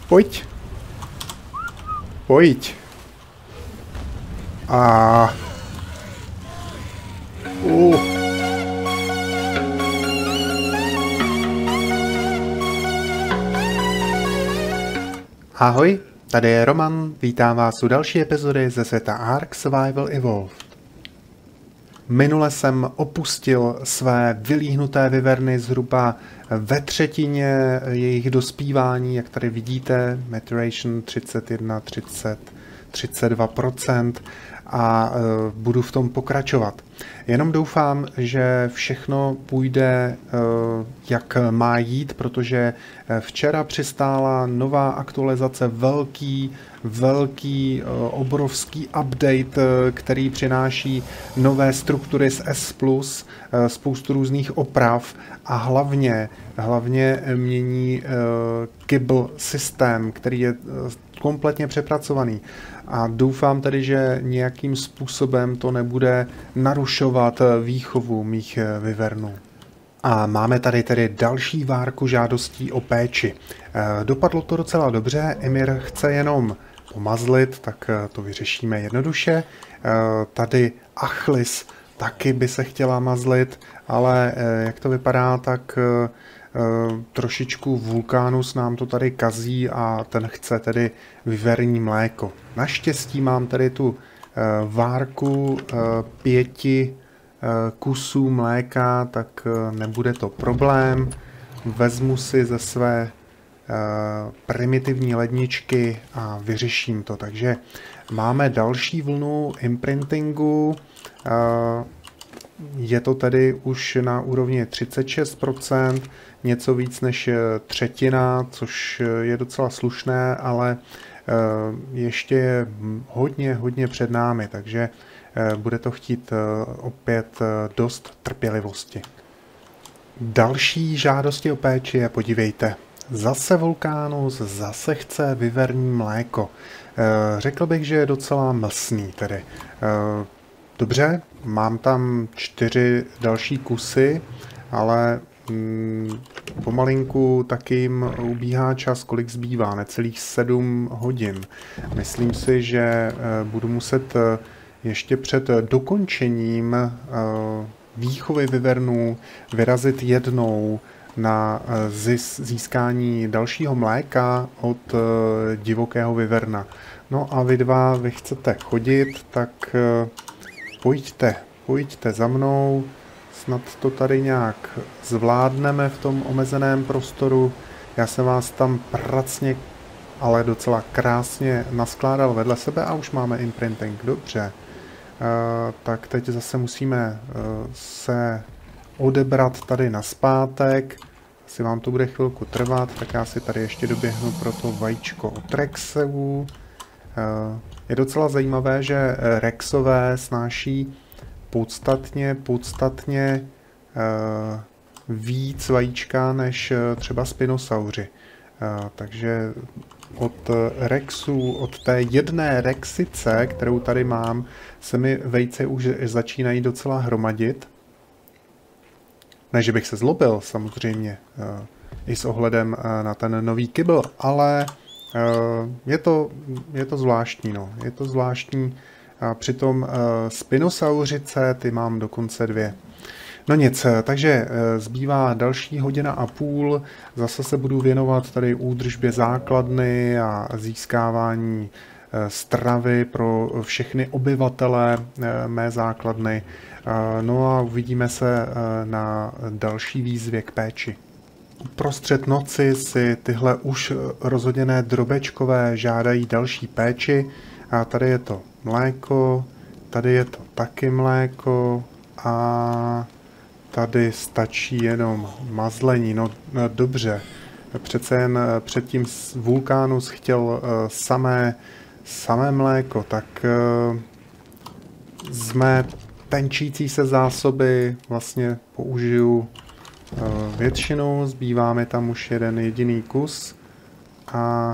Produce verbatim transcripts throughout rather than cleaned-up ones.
Pojď. Pojď. A... Uh. Ahoj, tady je Roman, vítám vás u další epizody ze světa Ark Survival Evolved. Minule jsem opustil své vylíhnuté vyverny zhruba ve třetině jejich dospívání, jak tady vidíte, maturation třicet jedna, třicet, třicet dva procent a e, budu v tom pokračovat. Jenom doufám, že všechno půjde, e, jak má jít, protože včera přistála nová aktualizace, velký, velký, e, obrovský update, e, který přináší nové struktury z S plus, e, spoustu různých oprav a hlavně, hlavně mění e, Kibble systém, který je kompletně přepracovaný. A doufám tedy, že nějakým způsobem to nebude narušovat výchovu mých vyvernů. A máme tady tedy další várku žádostí o péči. Dopadlo to docela dobře, Emir chce jenom pomazlit, tak to vyřešíme jednoduše. Tady Achlis taky by se chtěla mazlit, ale jak to vypadá, tak trošičku Vulkanus nám to tady kazí a ten chce tedy vyverní mléko. Naštěstí mám tady tu várku pěti kusů mléka, tak nebude to problém. Vezmu si ze své primitivní ledničky a vyřeším to. Takže máme další vlnu imprintingu. Je to tedy už na úrovni třicet šest procent, něco víc než třetina, což je docela slušné, ale ještě je hodně, hodně před námi, takže bude to chtít opět dost trpělivosti. Další žádosti o péči je, podívejte, zase Vulkanus, zase chce vyverní mléko. Řekl bych, že je docela mlsný tedy. Dobře, mám tam čtyři další kusy, ale mm, pomalinku taky jim ubíhá čas, kolik zbývá, necelých sedm hodin. Myslím si, že uh, budu muset uh, ještě před dokončením uh, výchovy vyvernů vyrazit jednou na uh, zis, získání dalšího mléka od uh, divokého vyverna. No a vy dva, vy chcete chodit, tak... Uh, Pojďte, pojďte za mnou, snad to tady nějak zvládneme v tom omezeném prostoru. Já jsem vás tam pracně, ale docela krásně naskládal vedle sebe a už máme imprinting, dobře. Uh, tak teď zase musíme uh, se odebrat tady nazpátek. Asi vám to bude chvilku trvat, tak já si tady ještě doběhnu pro to vajíčko od Rexů. Uh, Je docela zajímavé, že Rexové snáší podstatně, podstatně uh, víc vajíčka než třeba spinosauři. Uh, takže od Rexů, od té jedné Rexice, kterou tady mám, se mi vejce už začínají docela hromadit. Ne, že bych se zlobil, samozřejmě, uh, i s ohledem uh, na ten nový Kibble, ale... Uh, je to, je to zvláštní, no. Je to zvláštní. A přitom uh, spinosauřice, ty mám dokonce dvě. No nic, takže uh, zbývá další hodina a půl. Zase se budu věnovat tady údržbě základny a získávání uh, stravy pro všechny obyvatele uh, mé základny. Uh, no a uvidíme se uh, na další výzvě k péči. Uprostřed noci si tyhle už rozhoděné drobečkové žádají další péči a tady je to mléko, tady je to taky mléko a tady stačí jenom mazlení. No, no dobře, přece jen předtím Vulkanus chtěl samé, samé mléko, tak z mé tenčící se zásoby vlastně použiju většinou, zbývá mi tam už jeden jediný kus a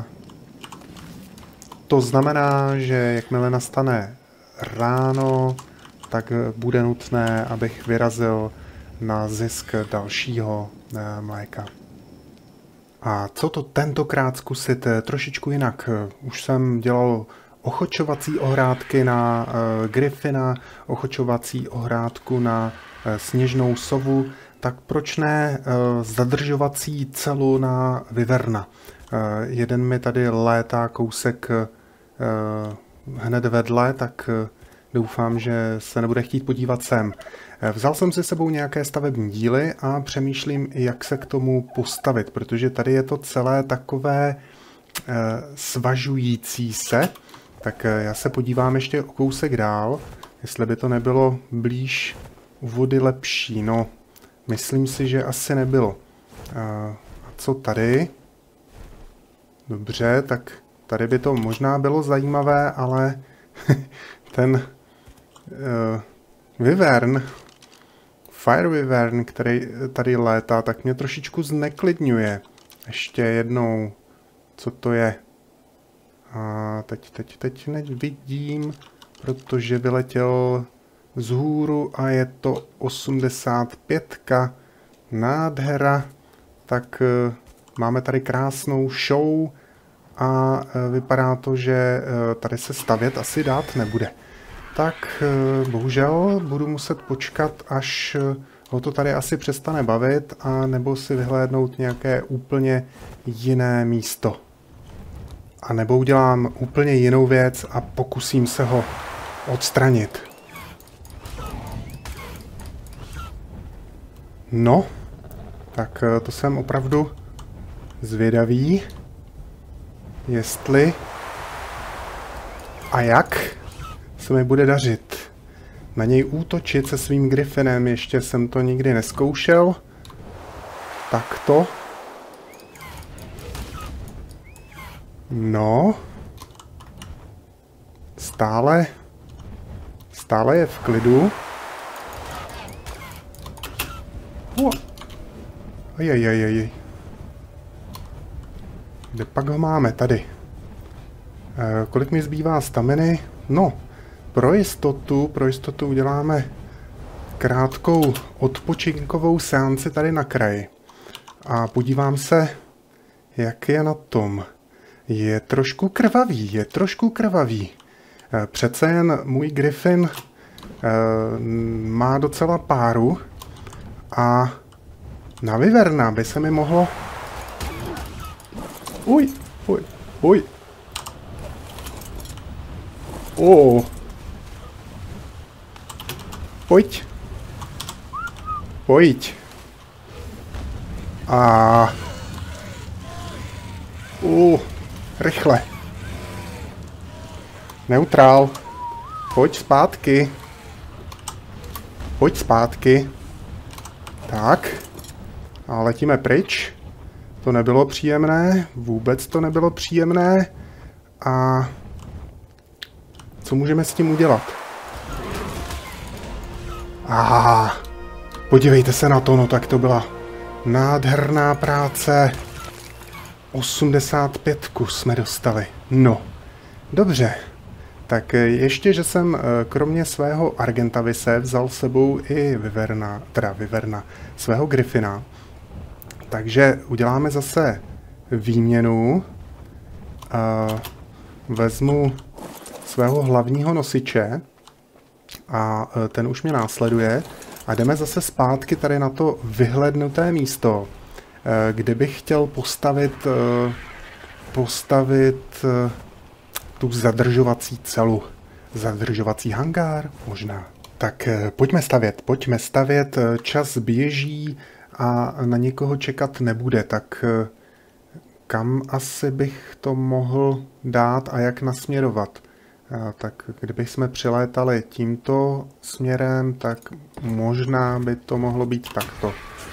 to znamená, že jakmile nastane ráno, tak bude nutné, abych vyrazil na zisk dalšího mléka. A co to tentokrát zkusit trošičku jinak? Už jsem dělal ochočovací ohrádky na uh, Gryfina, ochočovací ohrádku na uh, sněžnou sovu, tak proč ne uh, zadržovací celu na Wyverna? Uh, jeden mi tady létá kousek uh, hned vedle, tak uh, doufám, že se nebude chtít podívat sem. Vzal jsem si sebou nějaké stavební díly a přemýšlím, jak se k tomu postavit, protože tady je to celé takové eh, svažující se. Tak eh, já se podívám ještě o kousek dál, jestli by to nebylo blíž u vody lepší. No, myslím si, že asi nebylo. Eh, a co tady? Dobře, tak tady by to možná bylo zajímavé, ale ten eh, Wyvern, Fire Wyvern, který tady létá, tak mě trošičku zneklidňuje. Ještě jednou, co to je? A teď, teď, teď nevidím, protože vyletěl vzhůru a je to osmdesát pět. Nádhera. Tak uh, máme tady krásnou show a uh, vypadá to, že uh, tady se stavět asi dát nebude. Tak bohužel budu muset počkat, až ho to tady asi přestane bavit, a nebo si vyhlédnout nějaké úplně jiné místo. A nebo udělám úplně jinou věc a pokusím se ho odstranit. No, tak to jsem opravdu zvědavý, jestli a jak se mi bude dařit na něj útočit se svým Gryfinem. Ještě jsem to nikdy neskoušel. Takto. No. Stále. Stále je v klidu. Oh. Ajajajaj. Kde pak ho máme? Tady. E, kolik mi zbývá staminy? No. Pro jistotu, pro jistotu uděláme krátkou odpočinkovou seanci tady na kraji. A podívám se, jak je na tom. Je trošku krvavý, je trošku krvavý. Přece jen můj Gryfin eh, má docela páru a na Wyverna by se mi mohlo... Uj, uj, uj. Oh. Pojď. Pojď. A... Uh, rychle. Neutrál. Pojď zpátky. Pojď zpátky. Tak. A letíme pryč. To nebylo příjemné. Vůbec to nebylo příjemné. A... co můžeme s tím udělat? Ah, podívejte se na to, no tak to byla nádherná práce. osmdesát pět jsme dostali. No, dobře. Tak ještě, že jsem kromě svého Argentavise vzal s sebou i Wyverna, teda Wyverna, svého Gryfina. Takže uděláme zase výměnu. Uh, vezmu svého hlavního nosiče a ten už mě následuje a jdeme zase zpátky tady na to vyhlednuté místo, kde bych chtěl postavit postavit tu zadržovací celu. Zadržovací hangár možná. Tak pojďme stavět, pojďme stavět, čas běží a na někoho čekat nebude, tak kam asi bych to mohl dát a jak nasměrovat? Tak kdybychom přilétali tímto směrem, tak možná by to mohlo být takto.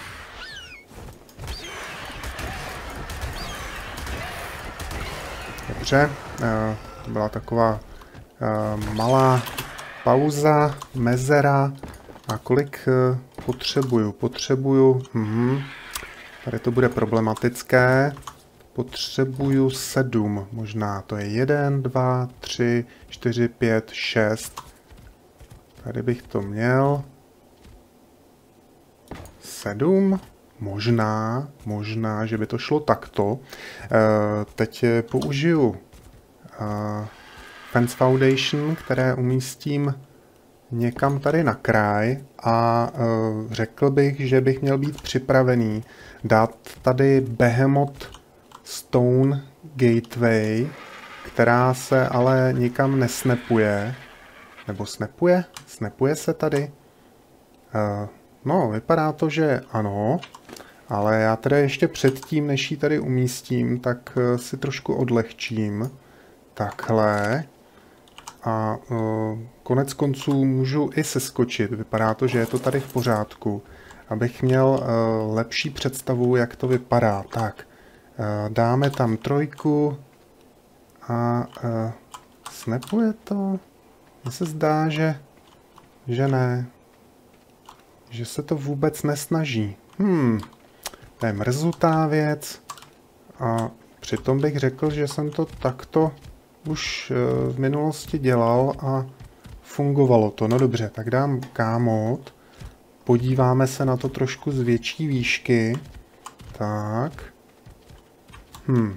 Dobře, byla taková malá pauza, mezera. A kolik potřebuju? Potřebuju, hm, tady to bude problematické. Potřebuju sedm, možná to je jeden, dva, tři, čtyři, pět, šest. Tady bych to měl. Sedm? možná, možná, že by to šlo takto. Teď použiju Fence Foundation, které umístím někam tady na kraj a řekl bych, že bych měl být připravený dát tady Behemoth Stone Gateway, která se ale nikam nesnapuje. Nebo snapuje? Snapuje se tady? Uh, no, vypadá to, že ano, ale já teda ještě předtím, než ji tady umístím, tak uh, si trošku odlehčím. Takhle. A uh, konec konců můžu i seskočit. Vypadá to, že je to tady v pořádku. Abych měl uh, lepší představu, jak to vypadá. Tak, uh, dáme tam trojku a uh, snapuje to. Mně se zdá, že, že ne. Že se to vůbec nesnaží. Hmm, to je mrzutá věc. A přitom bych řekl, že jsem to takto už v minulosti dělal a fungovalo to. No dobře, tak dám kámot. Podíváme se na to trošku z větší výšky. Tak. Hmm.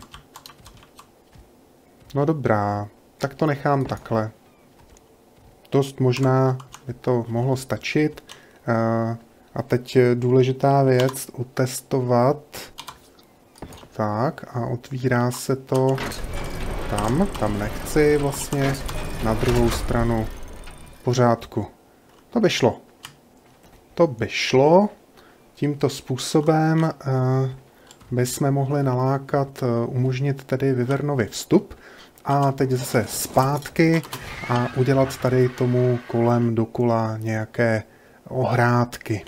No dobrá, tak to nechám takhle. Dost možná by to mohlo stačit. A teď je důležitá věc utestovat. Tak a otvírá se to tam, tam nechci vlastně, na druhou stranu v pořádku. To by šlo. To by šlo. Tímto způsobem bychom mohli nalákat, umožnit tedy Wyvernovi vstup. A teď zase zpátky a udělat tady tomu kolem dokola nějaké ohrádky.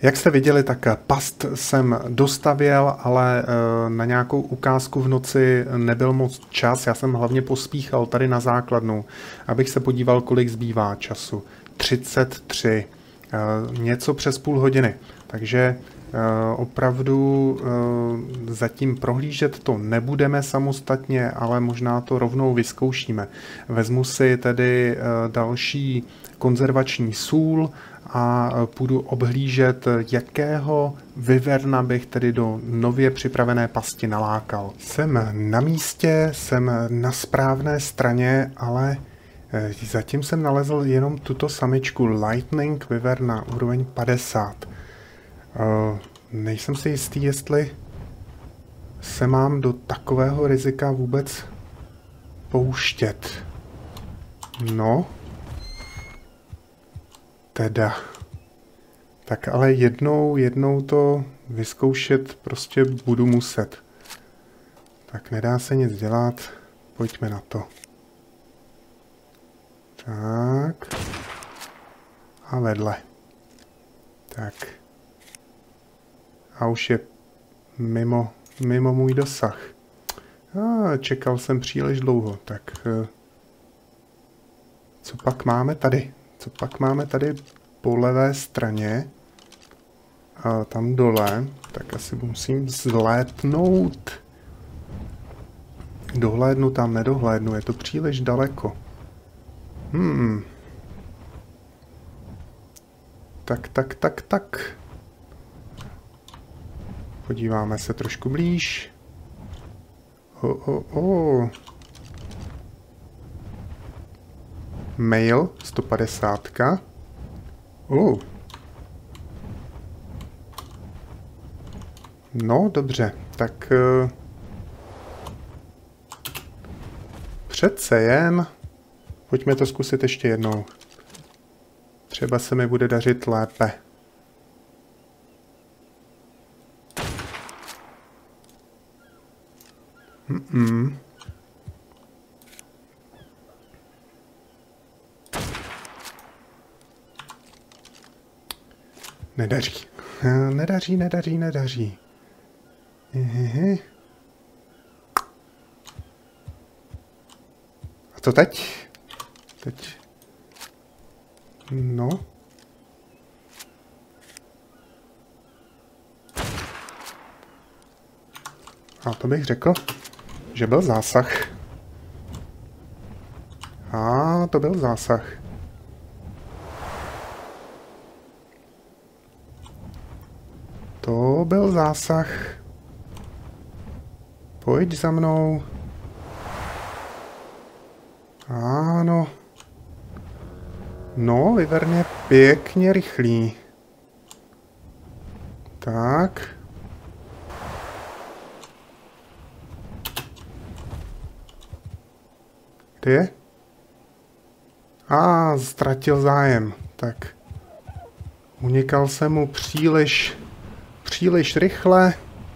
Jak jste viděli, tak past jsem dostavěl, ale na nějakou ukázku v noci nebyl moc čas. Já jsem hlavně pospíchal tady na základnu, abych se podíval, kolik zbývá času. třicet tři. Něco přes půl hodiny. Takže opravdu zatím prohlížet to nebudeme samostatně, ale možná to rovnou vyzkoušíme. Vezmu si tedy další konzervační sůl a půjdu obhlížet, jakého vyverna bych tedy do nově připravené pasti nalákal. Jsem na místě, jsem na správné straně, ale zatím jsem nalezl jenom tuto samičku Lightning Wyverna úroveň padesát. Nejsem si jistý, jestli se mám do takového rizika vůbec pouštět. No, teda. Tak ale jednou, jednou to vyzkoušet prostě budu muset. Tak nedá se nic dělat, pojďme na to. Tak. A vedle. Tak. A už je mimo, mimo můj dosah. A čekal jsem příliš dlouho, tak... Co pak máme tady? Co pak máme tady po levé straně? A tam dole. Tak asi musím zlétnout. Dohlédnu tam, nedohlédnu, je to příliš daleko. Hmm. Tak, tak, tak, tak. Podíváme se trošku blíž. O, o, o. Mail sto padesát. O. No, dobře, tak uh, přece jen pojďme to zkusit ještě jednou. Třeba se mi bude dařit lépe. Mm-mm. Nedaří. Nedaří, nedaří, nedaří. Hehehe. A co teď? Teď. No. A to bych řekl, že byl zásah. A to byl zásah. To byl zásah. Pojď za mnou. Ano. No, Wyvern je pěkně rychlý. Tak. Kde je? A, ztratil zájem. Tak. Unikal jsem mu příliš, příliš rychle.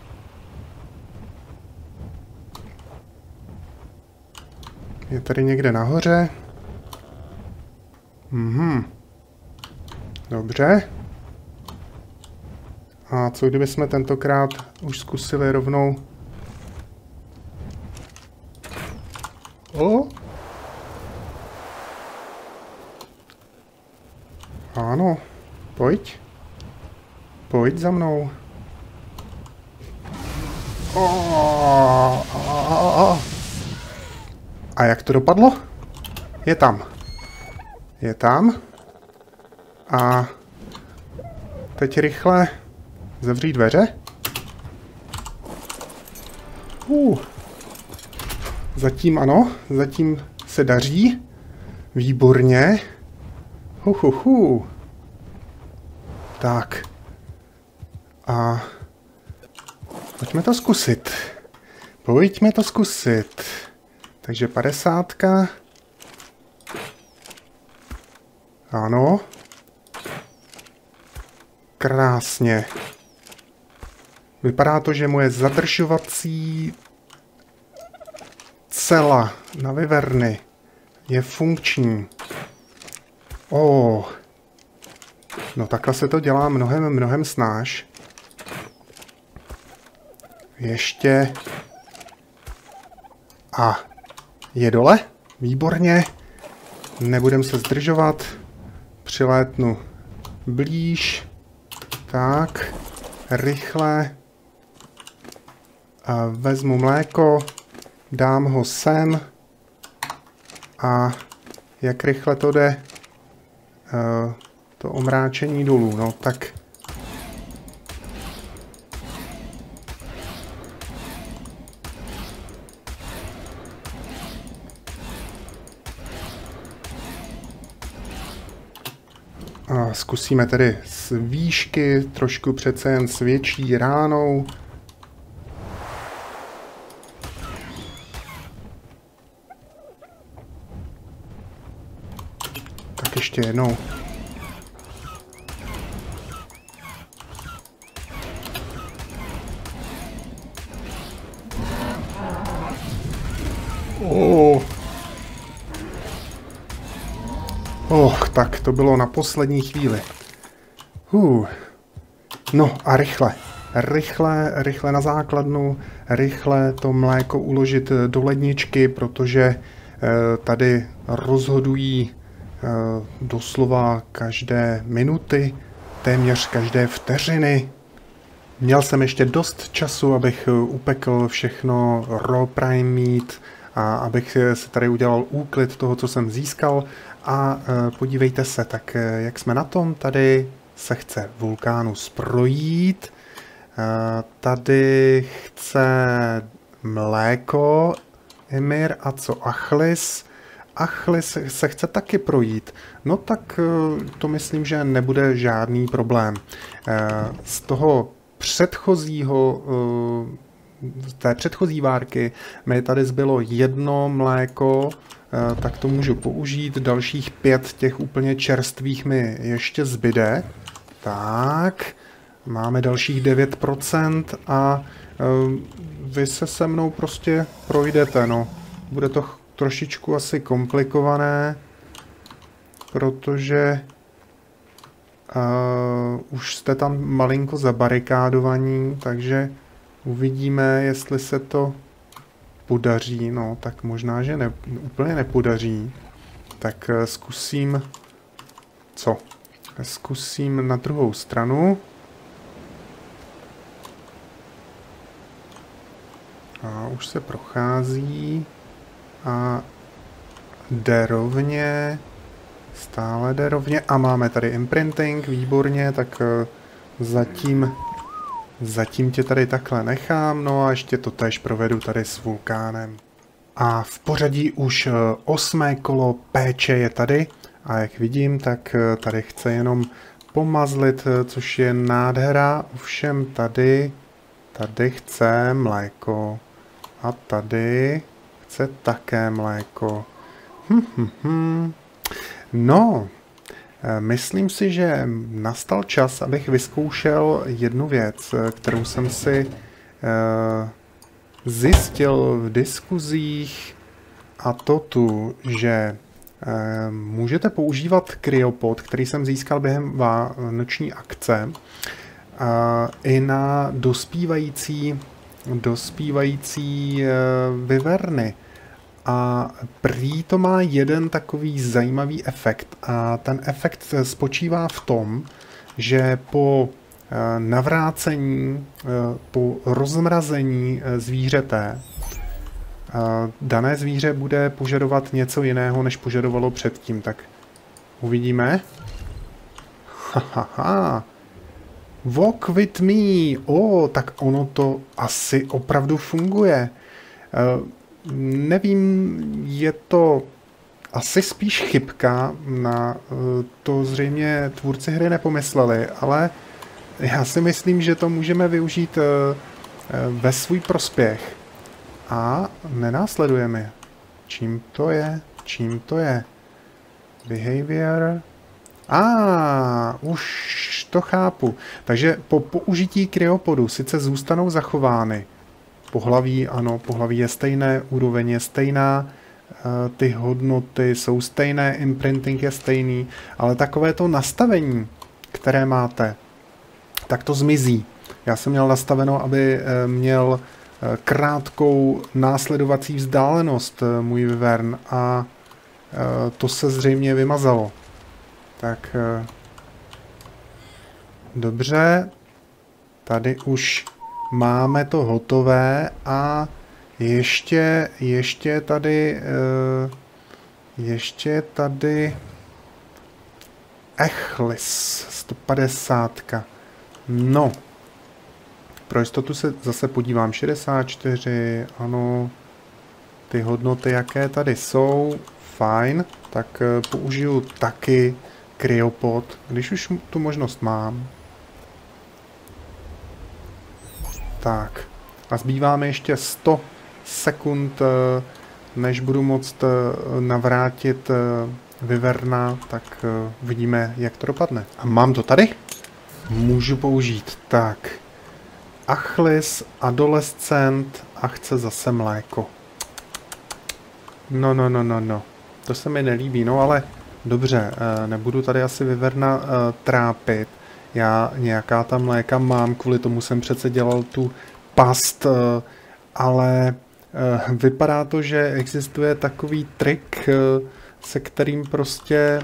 Je tady někde nahoře. Mhm. Dobře. A co kdyby jsme tentokrát už zkusili rovnou... O! Ano. Pojď. Pojď za mnou. O! A jak to dopadlo? Je tam. Je tam. A teď rychle zavřít dveře. Uh. Zatím ano, zatím se daří. Výborně. Huhuhu. Tak. A pojďme to zkusit. Pojďme to zkusit. Takže padesátka. Ano. Krásně. Vypadá to, že moje zadržovací cela na Wyverny je funkční. O. No takhle se to dělá mnohem, mnohem snáš. Ještě. A je dole? Výborně. Nebudem se zdržovat. Přilétnu blíž. Tak. Rychle. A vezmu mléko. Dám ho sem. A jak rychle to jde? Uh, to omráčení dolů. No tak. A zkusíme tedy z výšky, trošku přece jen s větší ránou. Tak ještě jednou. Oh. Oh, tak to bylo na poslední chvíli. Uh. No a rychle. Rychle, rychle na základnu, rychle to mléko uložit do ledničky, protože eh, tady rozhodují eh, doslova každé minuty, téměř každé vteřiny. Měl jsem ještě dost času, abych upekl všechno raw prime meat a abych si tady udělal úklid toho, co jsem získal. A e, podívejte se, tak e, jak jsme na tom, tady se chce Vulcanus projít, e, tady chce mléko Ymir a co Achlis? Achlis se chce taky projít, no tak e, to myslím, že nebude žádný problém. E, z toho předchozího, z té předchozí várky mi tady zbylo jedno mléko, tak to můžu použít. Dalších pět těch úplně čerstvých mi ještě zbyde. Tak, máme dalších devět procent a vy se se mnou prostě projdete, no. Bude to trošičku asi komplikované, protože Uh, už jste tam malinko zabarikádovaní, takže uvidíme, jestli se to podaří. No, tak možná, že ne, úplně nepodaří. Tak uh, zkusím... Co? Zkusím na druhou stranu. A už se prochází. A jde rovně. Stále jde rovně a máme tady imprinting, výborně, tak zatím, zatím tě tady takhle nechám, no a ještě to též provedu tady s Vulkánem. A v pořadí už osmé kolo péče je tady a jak vidím, tak tady chce jenom pomazlit, což je nádhera, ovšem tady, tady chce mléko a tady chce také mléko. Hm, hm, hm. No, myslím si, že nastal čas, abych vyzkoušel jednu věc, kterou jsem si uh, zjistil v diskuzích, a to tu, že uh, můžete používat kryopod, který jsem získal během vánoční akce, uh, i na dospívající, dospívající uh, vyverny. A prý to má jeden takový zajímavý efekt a ten efekt spočívá v tom, že po navrácení, po rozmrazení zvířete dané zvíře bude požadovat něco jiného, než požadovalo předtím. Tak uvidíme. Hahaha. Walk with me. O, tak ono to asi opravdu funguje. Nevím, je to asi spíš chybka, na to zřejmě tvůrci hry nepomysleli, ale já si myslím, že to můžeme využít ve svůj prospěch. A nenásledujeme. Čím to je? Čím to je? Behavior. A ah, už to chápu. Takže po použití kryopodu sice zůstanou zachovány. Pohlaví, ano, pohlaví je stejné, úroveň je stejná, ty hodnoty jsou stejné, imprinting je stejný, ale takovéto nastavení, které máte, tak to zmizí. Já jsem měl nastaveno, aby měl krátkou následovací vzdálenost můj Wyvern a to se zřejmě vymazalo. Tak dobře, tady už máme to hotové a ještě, ještě tady, ještě tady Echlis sto padesát. No, pro jistotu se zase podívám. šedesát čtyři, ano, ty hodnoty, jaké tady jsou, fajn, tak použiju taky kryopod, když už tu možnost mám. Tak, a zbývá mi ještě sto sekund, než budu moct navrátit Wyverna, tak uvidíme, jak to dopadne. A mám to tady? Můžu použít. Tak, Achlis, adolescent a chce zase mléko. No, no, no, no, no. To se mi nelíbí, no ale dobře, nebudu tady asi Wyverna trápit. Já nějaká ta mléka mám, kvůli tomu jsem přece dělal tu past, ale vypadá to, že existuje takový trik, se kterým prostě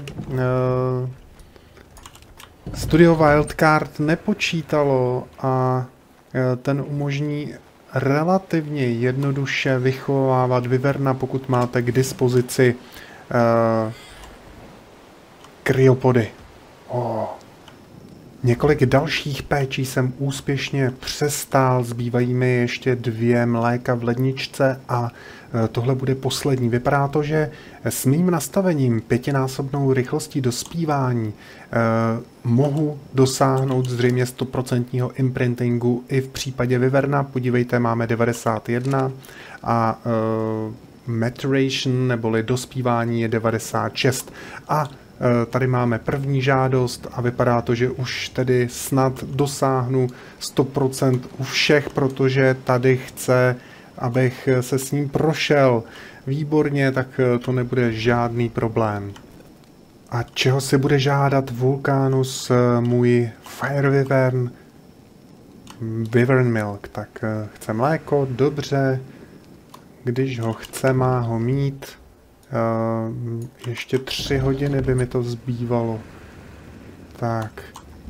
Studio Wildcard nepočítalo a ten umožní relativně jednoduše vychovávat Wyverna, pokud máte k dispozici uh, kryopody. Oh. Několik dalších péčí jsem úspěšně přestál, zbývají mi ještě dvě mléka v ledničce a tohle bude poslední. Vypadá to, že s mým nastavením pětinásobnou rychlostí dospívání eh, mohu dosáhnout zřejmě sto procent imprintingu i v případě Wyverna. Podívejte, máme devadesát jedna a eh, maturation neboli dospívání je devadesát šest. A tady máme první žádost a vypadá to, že už tedy snad dosáhnu sto procent u všech, protože tady chce, abych se s ním prošel. Výborně, tak to nebude žádný problém. A čeho si bude žádat Vulcanus, můj Fire Wyvern? Wyvern Milk, tak chce mléko, dobře. Když ho chce, má ho mít. Uh, ještě tři hodiny by mi to zbývalo. Tak.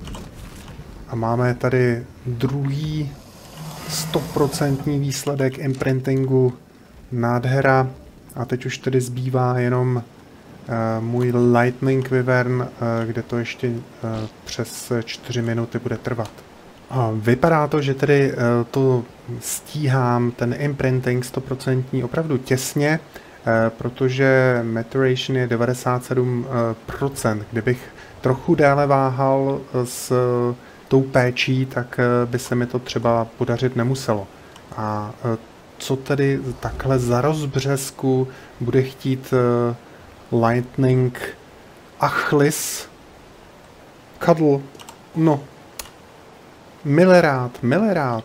A máme tady druhý stoprocentní výsledek imprintingu. Nádhera. A teď už tedy zbývá jenom uh, můj Lightning Wyvern, uh, kde to ještě uh, přes čtyři minuty bude trvat. A vypadá to, že tedy uh, to stíhám, ten imprinting stoprocentní opravdu těsně, protože maturation je devadesát sedm procent. Kdybych trochu déle váhal s tou péčí, tak by se mi to třeba podařit nemuselo. A co tedy takhle za rozbřesku bude chtít Lightning Achlis? Cuddle. No. Milerád, milerád.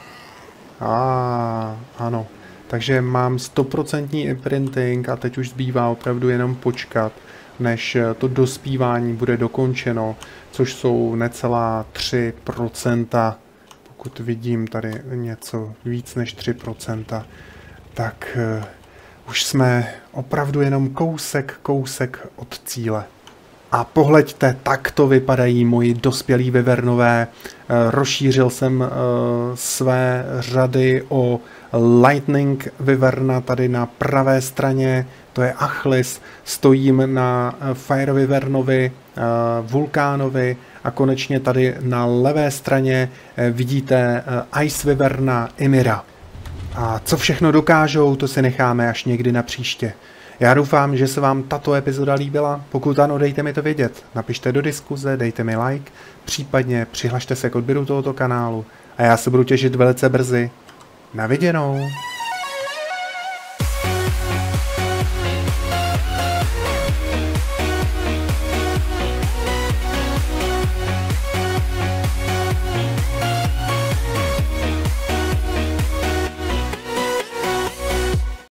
A ano. Takže mám stoprocentní imprinting a teď už zbývá opravdu jenom počkat, než to dospívání bude dokončeno, což jsou necelá tři procenta. Pokud vidím tady něco víc než tři procenta, tak uh, už jsme opravdu jenom kousek, kousek od cíle. A pohleďte, takto vypadají moji dospělí Wyvernové. Rozšířil jsem své řady o Lightning Wyverna tady na pravé straně, to je Achlis, stojím na Fire Wyvernovi, Vulkánovi a konečně tady na levé straně vidíte Ice Wyverna Ymira. A co všechno dokážou, to si necháme až někdy na příště. Já doufám, že se vám tato epizoda líbila. Pokud ano, dejte mi to vědět. Napište do diskuze, dejte mi like, případně přihlašte se k odběru tohoto kanálu a já se budu těšit velice brzy. Na viděnou.